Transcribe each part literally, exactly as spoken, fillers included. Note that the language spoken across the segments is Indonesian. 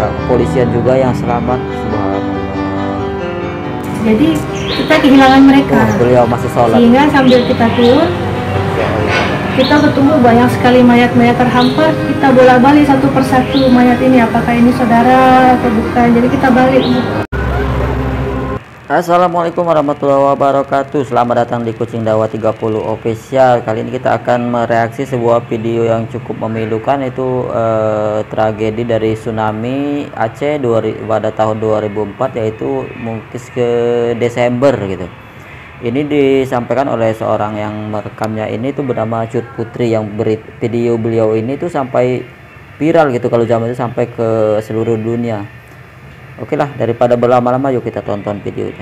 pihak kepolisian juga yang selamat. Subhanallah. Jadi kita kehilangan mereka. Oh, beliau masih sholat. Sehingga sambil kita turun, kita ketemu banyak sekali mayat-mayat terhampar. Kita bolak-balik satu persatu mayat ini, apakah ini saudara atau bukan. Jadi kita balik. Assalamualaikum warahmatullahi wabarakatuh. Selamat datang di Kucing Dakwah tiga puluh Official. Kali ini kita akan mereaksi sebuah video yang cukup memilukan, itu eh, tragedi dari tsunami Aceh pada tahun dua ribu empat, yaitu mungkin ke Desember gitu. Ini disampaikan oleh seorang yang merekamnya, ini tuh bernama Cut Putri, yang beri video beliau ini tuh sampai viral gitu kalau zaman itu, sampai ke seluruh dunia. Oke lah, daripada berlama-lama, yuk kita tonton videonya.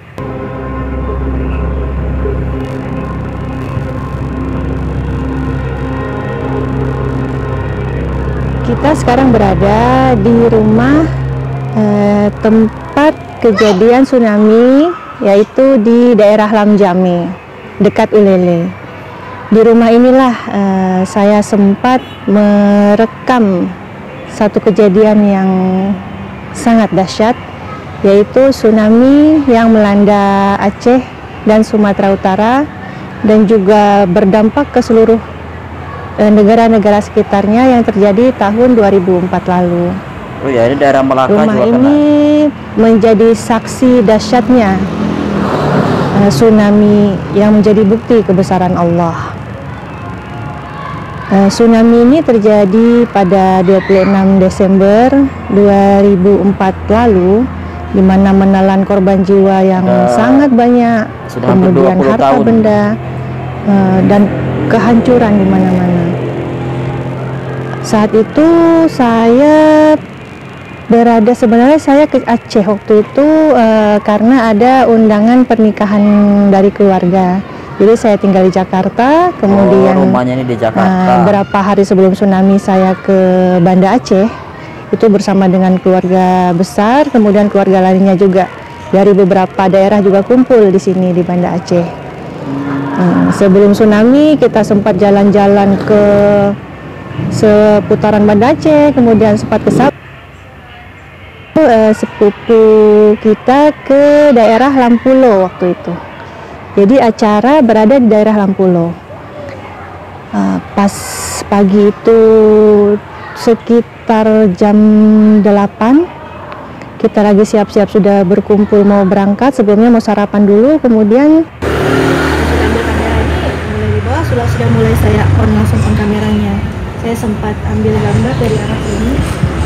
Kita sekarang berada di rumah eh, tempat kejadian tsunami, yaitu di daerah Lamjame, dekat Ulele. Di rumah inilah eh, saya sempat merekam satu kejadian yang sangat dahsyat, yaitu tsunami yang melanda Aceh dan Sumatera Utara dan juga berdampak ke seluruh negara-negara eh, sekitarnya yang terjadi tahun dua ribu empat lalu. Oh ya, ini daerah Melaka. Rumah juga ini kena. menjadi saksi dahsyatnya eh, tsunami yang menjadi bukti kebesaran Allah. Uh, tsunami ini terjadi pada dua puluh enam Desember dua ribu empat lalu, di mana menelan korban jiwa yang uh, sangat banyak, kemudian harta tahun. benda uh, dan kehancuran di mana-mana. Saat itu saya berada, sebenarnya saya ke Aceh waktu itu uh, karena ada undangan pernikahan dari keluarga. Jadi saya tinggal di Jakarta, kemudian oh, rumahnya ini di Jakarta. Uh, berapa hari sebelum tsunami saya ke Banda Aceh, itu bersama dengan keluarga besar, kemudian keluarga lainnya juga dari beberapa daerah juga kumpul di sini di Banda Aceh. Uh, sebelum tsunami kita sempat jalan-jalan ke seputaran Banda Aceh, kemudian sempat ke Sabah. Uh, sepupu kita ke daerah Lampulo waktu itu. Jadi acara berada di daerah Lampulo. Uh, pas pagi itu sekitar jam delapan, kita lagi siap-siap sudah berkumpul mau berangkat. Sebelumnya mau sarapan dulu, kemudian sudah ambil kamera ini mulai di bawah, sudah sudah mulai saya on langsung on kameranya. Saya sempat ambil gambar dari arah ini.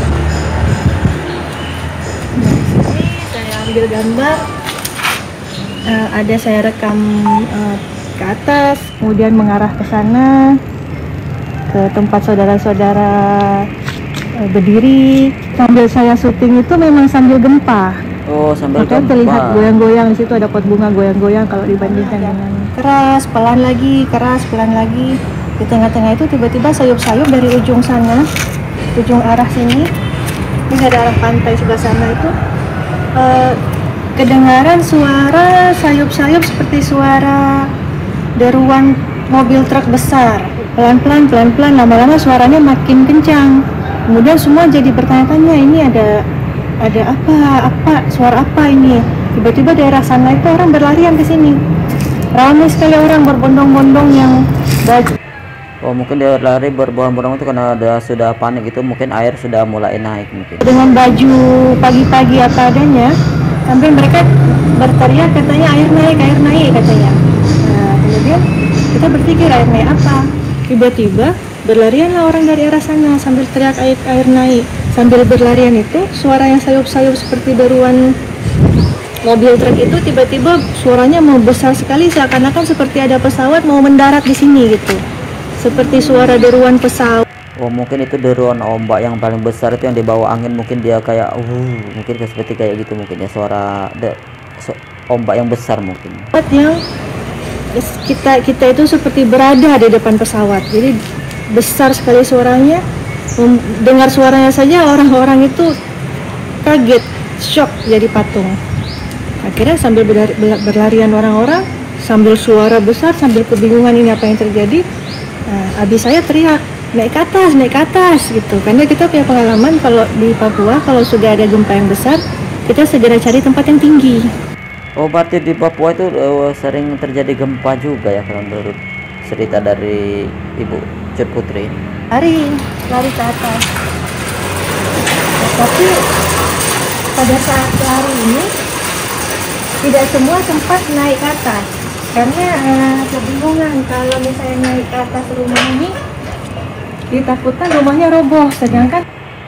Dari sini saya ambil gambar. Uh, ada saya rekam uh, ke atas, kemudian mengarah ke sana, ke tempat saudara-saudara uh, berdiri. Sambil saya syuting itu memang sambil gempa. Oh, sambil Maka gempa. terlihat goyang-goyang, di situ ada pot bunga goyang-goyang kalau dibandingkan dengan keras, pelan lagi, keras, pelan lagi. Di tengah-tengah itu tiba-tiba sayup-sayup dari ujung sana, ujung arah sini. Ini ada arah pantai sebelah sana itu. Uh, Kedengaran suara sayup-sayup seperti suara deruan mobil truk besar. Pelan-pelan, pelan-pelan, lama-lama suaranya makin kencang. Kemudian semua jadi bertanya-tanya, ini ada ada apa, apa, suara apa ini? Tiba-tiba daerah sana itu orang berlarian ke sini. Ramai sekali orang berbondong-bondong yang baju. Oh, mungkin dia lari berbondong-bondong itu karena ada sudah panik itu, mungkin air sudah mulai naik mungkin. Dengan baju pagi-pagi apa adanya. Sampai mereka berteriak katanya air naik, air naik katanya. Nah, kemudian kita berpikir air naik apa? Tiba-tiba berlarianlah orang dari arah sana sambil teriak air, air naik. Sambil berlarian itu suara yang sayup-sayup seperti deruan mobil truk itu tiba-tiba suaranya mau besar sekali, seakan-akan seperti ada pesawat mau mendarat di sini gitu. Seperti suara deruan pesawat. Oh, mungkin itu deruan ombak yang paling besar itu yang dibawa angin, mungkin dia kayak uh mungkin seperti kayak gitu mungkin ya, suara de, so, ombak yang besar mungkin. Yang kita kita itu seperti berada di depan pesawat. Jadi besar sekali suaranya. Dengar suaranya saja orang-orang itu kaget, shock jadi patung. Akhirnya sambil berlarian orang-orang, sambil suara besar, sambil kebingungan ini apa yang terjadi. Nah, abis saya teriak, naik ke atas, naik ke atas gitu. Karena kita punya pengalaman kalau di Papua kalau sudah ada gempa yang besar, kita segera cari tempat yang tinggi. Oh, berarti di Papua itu uh, sering terjadi gempa juga ya kalau menurut cerita dari Ibu Cut Putri? Lari, lari ke atas. Tapi pada saat lari ini tidak semua sempat naik ke atas karena uh, kebingungan kalau misalnya naik ke atas rumah ini ditakutkan rumahnya roboh, sedangkan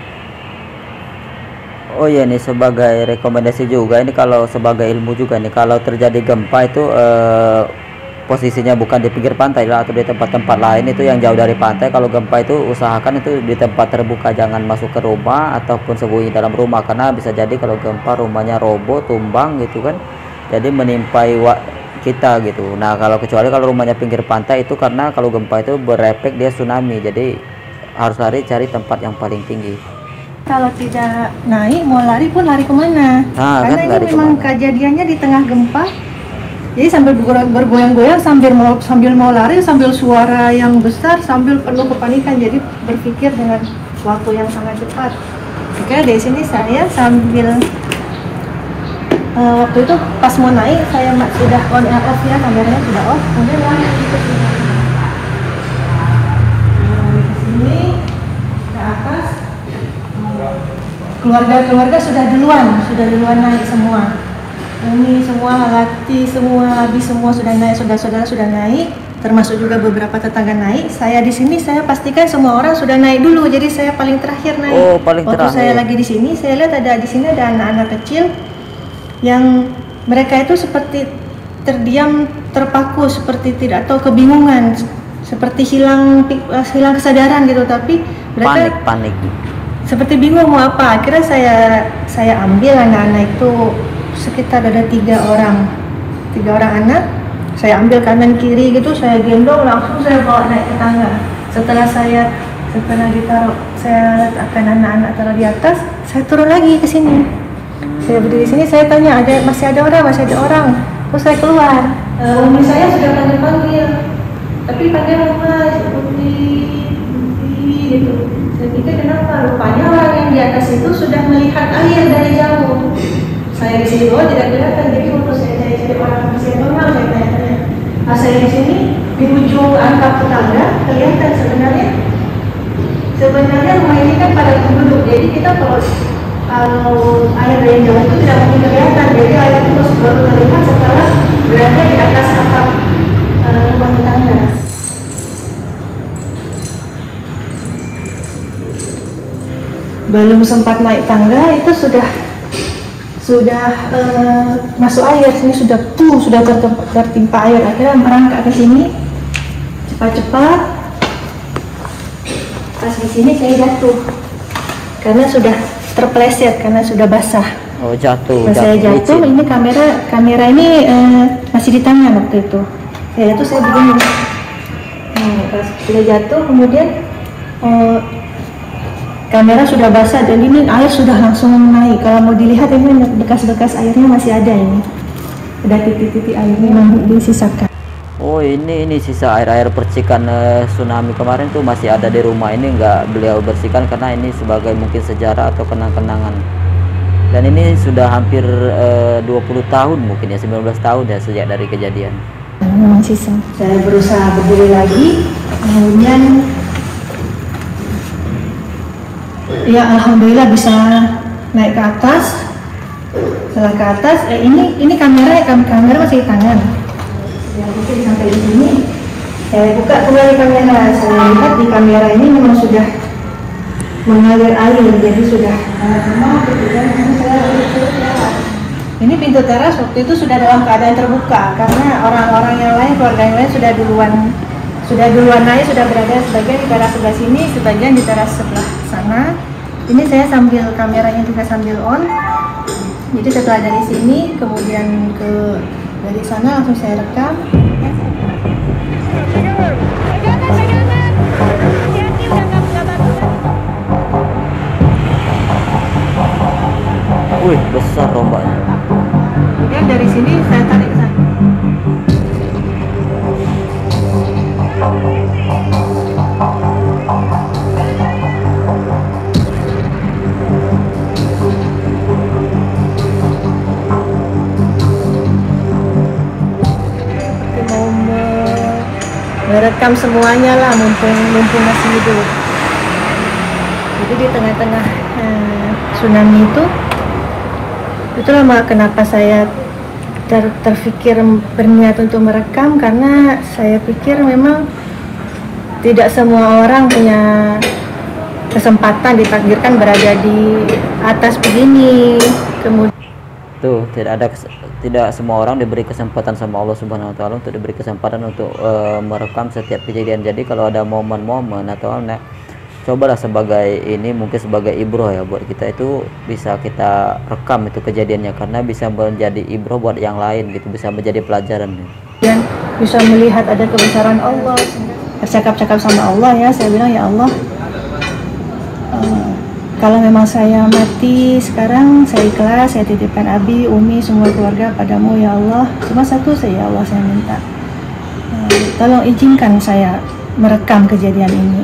oh ya, ini sebagai rekomendasi juga ini, kalau sebagai ilmu juga nih, kalau terjadi gempa itu eh, posisinya bukan di pinggir pantai lah atau di tempat-tempat lain itu yang jauh dari pantai. Kalau gempa itu usahakan itu di tempat terbuka, jangan masuk ke rumah ataupun sembunyi dalam rumah, karena bisa jadi kalau gempa rumahnya roboh, tumbang gitu kan, jadi menimpai kita gitu. Nah, kalau kecuali kalau rumahnya pinggir pantai itu karena kalau gempa itu berefek dia tsunami, jadi harus lari cari tempat yang paling tinggi. kalau tidak naik mau lari pun lari kemana? Nah, karena kan, ini lari memang kemana? Kejadiannya di tengah gempa, jadi sambil bergoyang-goyang sambil mau sambil mau lari, sambil suara yang besar, sambil penuh kepanikan, jadi berpikir dengan waktu yang sangat cepat. Oke, dari sini saya sambil uh, waktu itu pas mau naik saya sudah on and off ya, kameranya sudah off, kemudian lari ke sini. Lari ke sini ke atas. Keluarga-keluarga sudah duluan, sudah duluan naik semua. Ini semua Lati, semua Abi, semua sudah naik, saudara-saudara sudah naik, termasuk juga beberapa tetangga naik. Saya di sini, saya pastikan semua orang sudah naik dulu, jadi saya paling terakhir naik. Oh, paling Waktu terakhir. saya lagi di sini, saya lihat ada di sini ada anak-anak kecil yang mereka itu seperti terdiam, terpaku, seperti tidak tahu, kebingungan, seperti hilang hilang kesadaran gitu. Tapi mereka Panik, panik. seperti bingung mau apa. Akhirnya saya saya ambil anak-anak itu, sekitar ada tiga orang tiga orang anak, saya ambil kanan kiri gitu, saya gendong, langsung saya bawa naik ke tangga. Setelah saya setelah ditaruh, saya letakkan anak-anak taruh di atas, saya turun lagi ke sini. Saya berdiri di sini, saya tanya ada masih ada orang masih ada orang terus saya keluar. Uh, umi saya sudah panggil panggil tapi panggil rumah putih putih gitu. Saya pikir kenapa, rupanya orang yang di atas itu sudah melihat air dari jauh. Saya di sini bawah tidak kelihatan, jadi waktu saya cari-cari orang masih normal, saya tanya-tanya. Pas saya di sini di ujung atap tetangga kelihatan sebenarnya. Sebenarnya rumah ini kan pada penduduk, jadi kita kalau kalau air dari jauh itu tidak mungkin kelihatan. Jadi air itu baru terlihat setelah berada di atas atap uh, rumah tetangga. Belum sempat naik tangga itu sudah sudah uh, masuk air. Sini sudah tuh sudah tertimpa, tertimpa air. Akhirnya merangkak ke sini cepat-cepat. Pas di sini saya jatuh karena sudah terpeleset, karena sudah basah. Oh, jatuh. Pas saya jatuh, licin. ini kamera kamera ini uh, masih di tangan waktu itu. Saya jatuh, saya begini. Nah, pas sudah jatuh kemudian uh, kamera sudah basah dan ini air sudah langsung naik. Kalau mau dilihat ini bekas-bekas airnya masih ada, ini ada titik-titik airnya yang disisakan. Oh, ini ini sisa air-air percikan uh, tsunami kemarin tuh masih ada di rumah ini, nggak beliau bersihkan karena ini sebagai mungkin sejarah atau kenang-kenangan. Dan ini sudah hampir uh, dua puluh tahun mungkin ya, sembilan belas tahun ya sejak dari kejadian. Memang sisa. Saya berusaha berdiri lagi, kemudian ya alhamdulillah bisa naik ke atas. Setelah ke atas, eh, ini ini kamera kam kamera masih di tangan. Saya buka sampai di sini. Saya buka kembali kamera. Saya lihat di kamera ini memang sudah mengalir air, jadi sudah lama. Ini pintu teras waktu itu sudah dalam keadaan terbuka karena orang-orang yang lain, keluarga yang lain sudah duluan sudah duluan naik, sudah berada sebagian di teras sebelah sini, sebagian di teras sebelah sana. Ini saya sambil kameranya juga sambil on. Jadi setelah dari sini kemudian ke dari sana langsung saya rekam. Wih, besar rombaknya. Kemudian dari sini saya tarik ke sana. merekam semuanya lah, mumpung mumpung masih hidup. Jadi di tengah-tengah eh, tsunami itu, itulah kenapa saya ter, terfikir berniat untuk merekam, karena saya pikir memang tidak semua orang punya kesempatan ditakdirkan berada di atas begini. Kemudian tuh tidak ada tidak semua orang diberi kesempatan sama Allah Subhanahu Wa Taala untuk diberi kesempatan untuk uh, merekam setiap kejadian. Jadi kalau ada momen-momen atau nah, cobalah sebagai ini mungkin sebagai ibroh ya buat kita, itu bisa kita rekam itu kejadiannya, karena bisa menjadi ibroh buat yang lain gitu, bisa menjadi pelajaran. Dan bisa melihat ada kebesaran Allah, bercakap-cakap sama Allah ya, saya bilang ya Allah, uh, kalau memang saya mati sekarang, saya ikhlas, saya titipkan Abi, Umi, semua keluarga padamu ya Allah. Cuma satu saya, ya Allah, saya minta, uh, tolong izinkan saya merekam kejadian ini.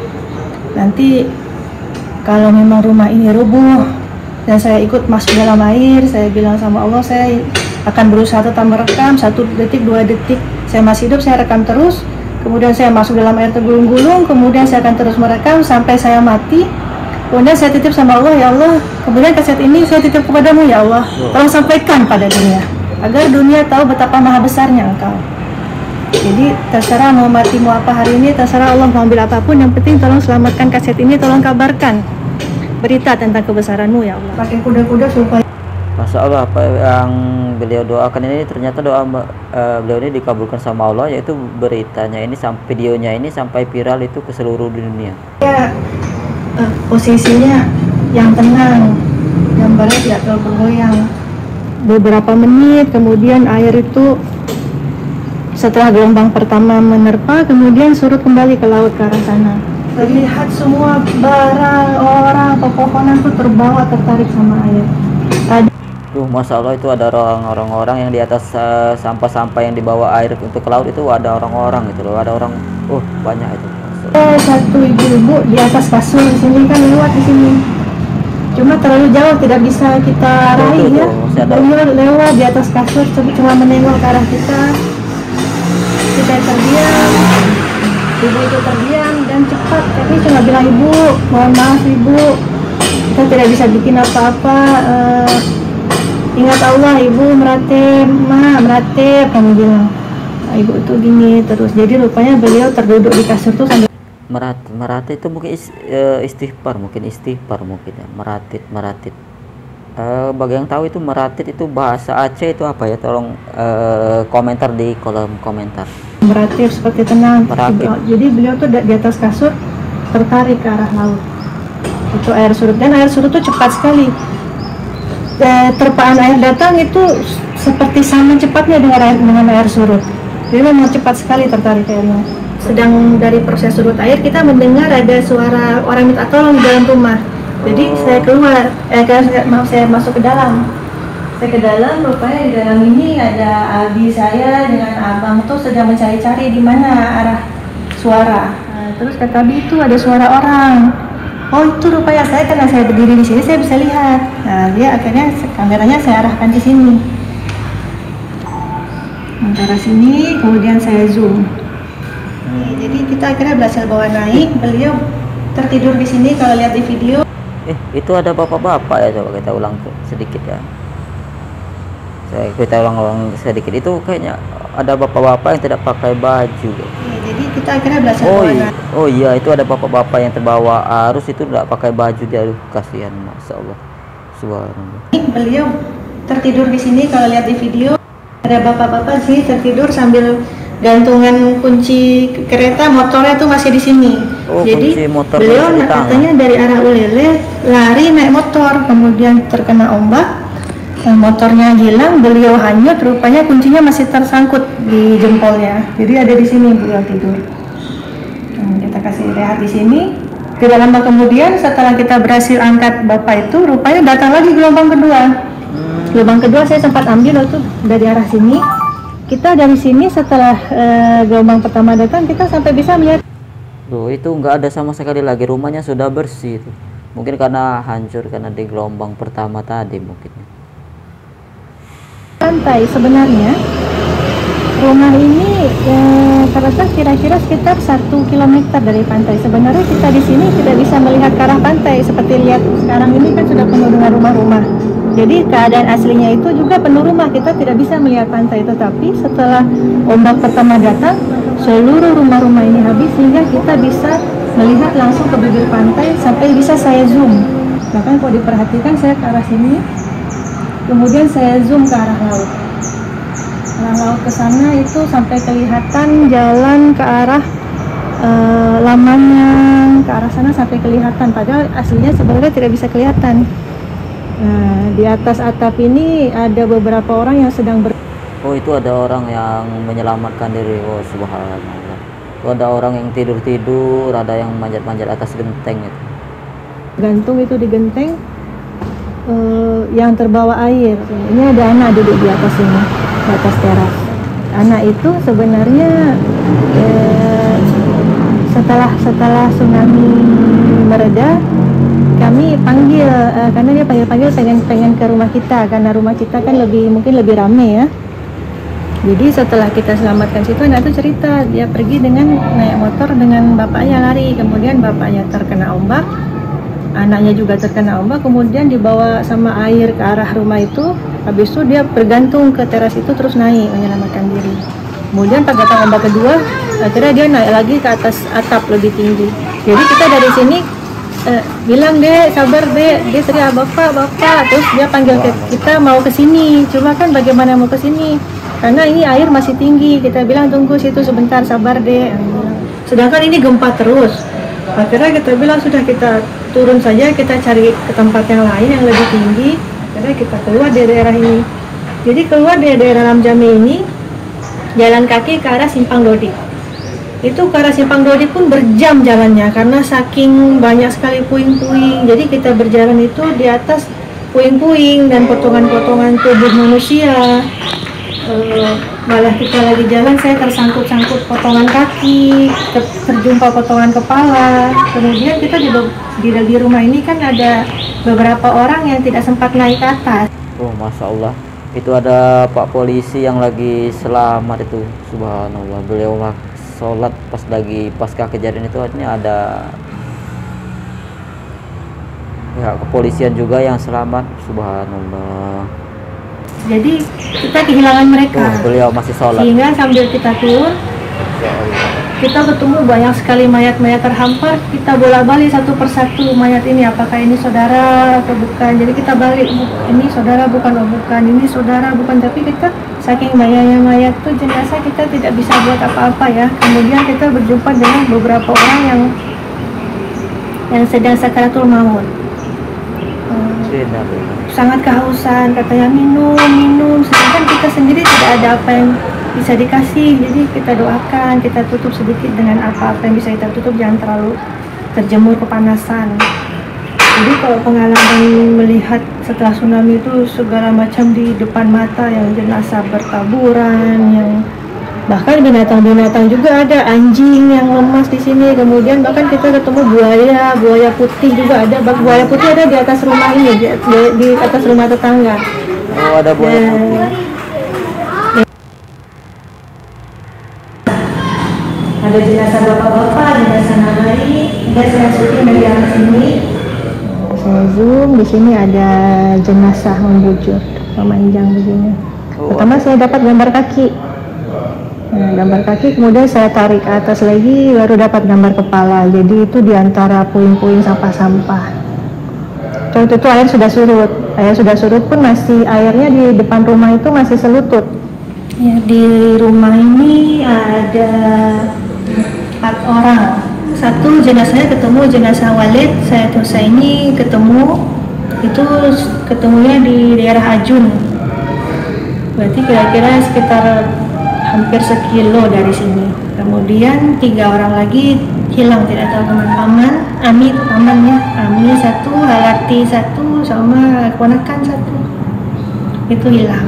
Nanti kalau memang rumah ini rubuh dan saya ikut masuk dalam air, saya bilang sama Allah, saya akan berusaha tetap merekam, satu detik, dua detik saya masih hidup, saya rekam terus. Kemudian saya masuk dalam air tergulung-gulung, kemudian saya akan terus merekam sampai saya mati. Kemudian saya titip sama Allah, ya Allah, kemudian kaset ini saya titip kepadamu ya Allah, tolong sampaikan pada dunia, agar dunia tahu betapa maha besarnya Engkau. Jadi terserah mau mati mau apa hari ini, terserah Allah mau ambil apapun, yang penting tolong selamatkan kaset ini, tolong kabarkan berita tentang kebesaranmu ya Allah. Pakai kuda-kuda supaya Masya Allah, apa yang beliau doakan ini ternyata doa uh, beliau ini dikabulkan sama Allah, yaitu beritanya ini sampai videonya ini sampai viral itu ke seluruh dunia. Ya, uh, posisinya yang tenang, gambarnya tidak terlalu bergoyang. Beberapa menit kemudian air itu setelah gelombang pertama menerpa, kemudian surut kembali ke laut ke arah sana. Terlihat semua barang, orang, pepohonan itu terbawa, tertarik sama air. Tadi Tuh, Masya Allah, itu ada orang-orang yang di atas uh, sampah-sampah yang dibawa air untuk ke laut, itu ada orang-orang gitu loh, ada orang, uh banyak itu. ada satu ibu-ibu di atas kasur di sini, kan lewat di sini. Cuma terlalu jauh, tidak bisa kita raih ya. Beliau lewat di atas kasur, cuma menengok ke arah kita. Kita terdiam, ibu itu terdiam dan cepat. Tapi cuma bilang, ibu, mohon maaf ibu, kita tidak bisa bikin apa-apa. Uh, ingat Allah, ibu meratib, ma meratib, kami bilang. Nah, ibu itu gini terus. Jadi rupanya beliau terduduk di kasur tuh sambil merat meratib itu mungkin istighfar, mungkin istighfar mungkin ya, meratib meratib. Uh, bagi yang tahu itu meratib itu bahasa Aceh itu apa ya, tolong uh, komentar di kolom komentar. Meratib seperti tenang. Meratib. Jadi beliau tuh di atas kasur tertarik ke arah laut. Itu air surut, dan air surut tuh cepat sekali. E, terpaan air datang itu seperti sama cepatnya dengan air, dengan air surut. Jadi memang cepat sekali tertarik airnya. Sedang dari proses surut air, kita mendengar ada suara orang minta tolong di dalam rumah. Jadi oh. saya keluar, eh, maaf saya masuk ke dalam. Saya ke dalam, rupanya di dalam ini ada abi saya dengan abang tuh sedang mencari-cari di mana arah suara. Nah, terus kata abi itu ada suara orang. Oh itu rupanya saya, karena saya berdiri di sini saya bisa lihat. Nah dia akhirnya kameranya saya arahkan di sini, antara sini, kemudian saya zoom. Hmm. Jadi kita akhirnya berhasil bawa naik. Beliau tertidur di sini kalau lihat di video. Eh itu ada bapak-bapak ya, coba kita ulang sedikit ya. Saya kita ulang-ulang sedikit, itu kayaknya ada bapak-bapak yang tidak pakai baju. Ya, jadi kita akhirnya berhasil oh, bawa iya. naik. Oh iya, itu ada bapak-bapak yang terbawa arus itu tidak pakai baju, dia, aduh kasihan, Masya Allah. Subhanallah. Beliau tertidur di sini kalau lihat di video. Ada bapak-bapak sih tertidur sambil gantungan kunci kereta motornya tuh masih di sini. Oh, jadi motor beliau katanya dari arah Ulele lari naik motor, kemudian terkena ombak, motornya hilang, beliau hanyut, rupanya kuncinya masih tersangkut di jempolnya. Jadi ada di sini beliau tidur. Nah, kita kasih rehat di sini. Tidak lama kemudian setelah kita berhasil angkat bapak itu, rupanya datang lagi gelombang kedua. Gelombang kedua saya sempat ambil waktu dari arah sini. Kita dari sini setelah uh, gelombang pertama datang, kita sampai bisa melihat. Loh, itu nggak ada sama sekali lagi, rumahnya sudah bersih itu. Mungkin karena hancur karena di gelombang pertama tadi mungkin. Pantai sebenarnya Rumah ini ya, terletak kira-kira sekitar satu kilometer dari pantai. Sebenarnya kita di sini tidak bisa melihat ke arah pantai. Seperti lihat sekarang ini kan sudah penuh dengan rumah-rumah. Jadi keadaan aslinya itu juga penuh rumah. Kita tidak bisa melihat pantai. Tetapi setelah ombak pertama datang, seluruh rumah-rumah ini habis sehingga kita bisa melihat langsung ke bibir pantai sampai bisa saya zoom. Bahkan kalau diperhatikan saya ke arah sini, kemudian saya zoom ke arah laut. Arah laut ke sana itu sampai kelihatan jalan ke arah uh, Lamanyang, ke arah sana sampai kelihatan. Padahal aslinya sebenarnya tidak bisa kelihatan. Nah, di atas atap ini ada beberapa orang yang sedang ber... Oh, itu ada orang yang menyelamatkan diri. Oh, subhanallah. Itu ada orang yang tidur-tidur, ada yang manjat-manjat atas genteng itu. Gantung itu di genteng uh, yang terbawa air. Ini ada anak duduk di atas ini, di atas teras. Anak itu sebenarnya eh, setelah setelah tsunami mereda, kami panggil uh, karena dia panggil-panggil pengen pengen ke rumah kita karena rumah kita kan lebih mungkin lebih rame ya. Jadi setelah kita selamatkan situ, anak itu cerita dia pergi dengan naik motor dengan bapaknya lari, kemudian bapaknya terkena ombak, anaknya juga terkena ombak, kemudian dibawa sama air ke arah rumah itu. Habis itu dia bergantung ke teras itu terus naik menyelamatkan diri. Kemudian pas datang ombak kedua, akhirnya dia naik lagi ke atas atap lebih tinggi. Jadi kita dari sini eh, bilang dek sabar dek, dia teriak bapak bapak, terus dia panggil ke kita mau ke sini. Cuma kan bagaimana mau ke sini? Karena ini air masih tinggi. Kita bilang tunggu situ sebentar, sabar dek. Sedangkan ini gempa terus. Akhirnya kita bilang sudah kita turun saja, kita cari ke tempat yang lain yang lebih tinggi. Akhirnya kita keluar dari daerah ini. Jadi keluar dari daerah Lamjame ini, jalan kaki ke arah Simpang Dodi. Itu ke arah Simpang Dodi pun berjam jalannya karena saking banyak sekali puing-puing. Jadi kita berjalan itu di atas puing-puing dan potongan-potongan tubuh manusia. Uh, malah kita lagi jalan saya tersangkut-sangkut potongan kaki, ter terjumpa potongan kepala. Kemudian kita di, di di rumah ini kan ada beberapa orang yang tidak sempat naik ke atas. Oh, masya Allah. Itu ada Pak polisi yang lagi selamat itu, subhanallah. Beliau sholat pas lagi pasca kejadian itu, artinya ada ya kepolisian juga yang selamat, subhanallah. Jadi kita kehilangan mereka. Oh, beliau masih sholat. Sehingga sambil kita turun, kita ketemu banyak sekali mayat-mayat terhampar. Kita bola-balik satu persatu mayat ini, apakah ini saudara atau bukan. Jadi kita balik, ini saudara bukan, oh bukan, ini saudara bukan. Tapi kita saking banyaknya mayat tuh jenazah kita tidak bisa buat apa-apa ya. Kemudian kita berjumpa dengan beberapa orang yang yang sedang sakaratul maut. Sangat kehausan, katanya minum, minum, sedangkan kita sendiri tidak ada apa yang bisa dikasih. Jadi kita doakan, kita tutup sedikit dengan apa-apa yang bisa kita tutup, jangan terlalu terjemur kepanasan. Jadi kalau pengalaman melihat setelah tsunami itu segala macam di depan mata, yang jenazah bertaburan, yang bahkan binatang-binatang juga ada, anjing yang lemas di sini. Kemudian bahkan kita ketemu buaya, buaya putih juga ada. Buaya putih ada di atas rumah ini, di, di, di atas rumah tetangga. Oh, ada buaya Dan, putih. ada jenazah bapak-bapak, jenazah nalai, dan saya syuting dari atas ini. Saya zoom, di sini ada jenazah membujur, memanjang begini. Pertama saya dapat gambar kaki. Nah, gambar kaki, kemudian saya tarik ke atas lagi, baru dapat gambar kepala. Jadi itu diantara puing-puing sampah-sampah. Waktu itu air sudah surut, air sudah surut pun masih airnya di depan rumah itu masih selutut. Ya, di rumah ini ada empat orang. Satu jenazahnya ketemu, jenazah Walid Said Husaini ketemu, itu ketemunya di daerah Ajun. Berarti kira-kira sekitar hampir sekilo dari sini. Kemudian tiga orang lagi hilang, tidak tahu kemana. Aman, Ami, aman ya. Ami satu, Halati satu, sama keponakan satu. Itu hilang.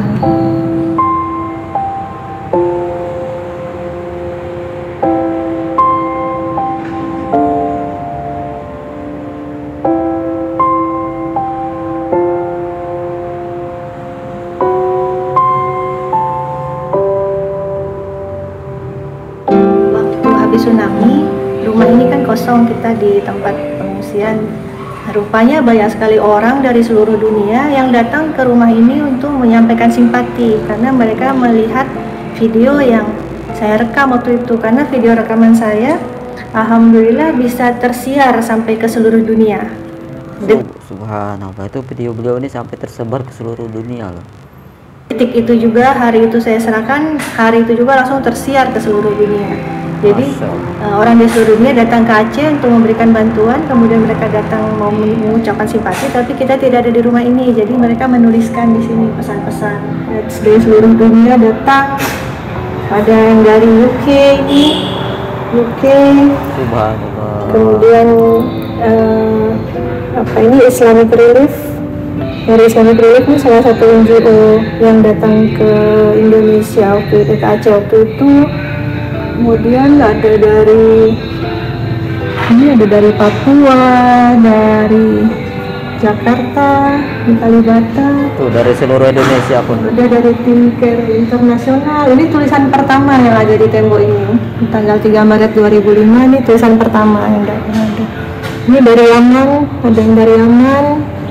menolong kita di tempat pengungsian. Rupanya banyak sekali orang dari seluruh dunia yang datang ke rumah ini untuk menyampaikan simpati karena mereka melihat video yang saya rekam waktu itu, karena video rekaman saya alhamdulillah bisa tersiar sampai ke seluruh dunia. Sub- Subhanallah, itu video beliau ini sampai tersebar ke seluruh dunia loh. Detik itu juga, hari itu saya serahkan, hari itu juga langsung tersiar ke seluruh dunia. Jadi uh, orang di seluruh dunia datang ke Aceh untuk memberikan bantuan, kemudian mereka datang mau mengucapkan simpati, tapi kita tidak ada di rumah ini, jadi mereka menuliskan di sini pesan-pesan. Dari seluruh dunia datang, ada yang dari U K, U K, Subhanallah. kemudian uh, apa ini Islamic Relief. Dari Islamic Relief ini salah satu N G O yang datang ke Indonesia waktu itu, ke Aceh waktu itu. Kemudian ada dari ini ada dari Papua, dari Jakarta, di Kalibata. Tuh dari seluruh Indonesia pun. Ada dari tim Care Internasional. Ini tulisan pertama yang ada di tembok ini. Tanggal tiga Maret dua ribu lima ini tulisan pertama yang ada. Ini dari Yaman, ada yang dari Yaman.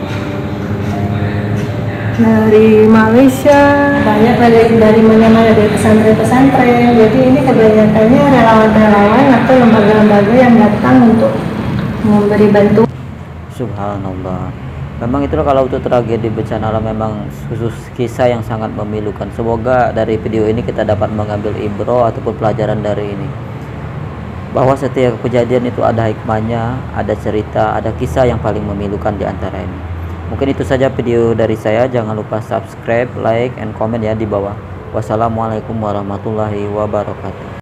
Dari Malaysia, banyak dari dari mana-mana, dari pesantren-pesantren. Jadi ini kebanyakannya relawan-relawan atau lembaga-lembaga yang datang untuk memberi bantuan. Subhanallah. Memang itulah kalau untuk tragedi bencana alam, memang khusus kisah yang sangat memilukan. Semoga dari video ini kita dapat mengambil ibro ataupun pelajaran dari ini, bahwa setiap kejadian itu ada hikmahnya, ada cerita, ada kisah yang paling memilukan di antara ini. Mungkin itu saja video dari saya. Jangan lupa subscribe, like, and comment ya di bawah. Wassalamualaikum warahmatullahi wabarakatuh.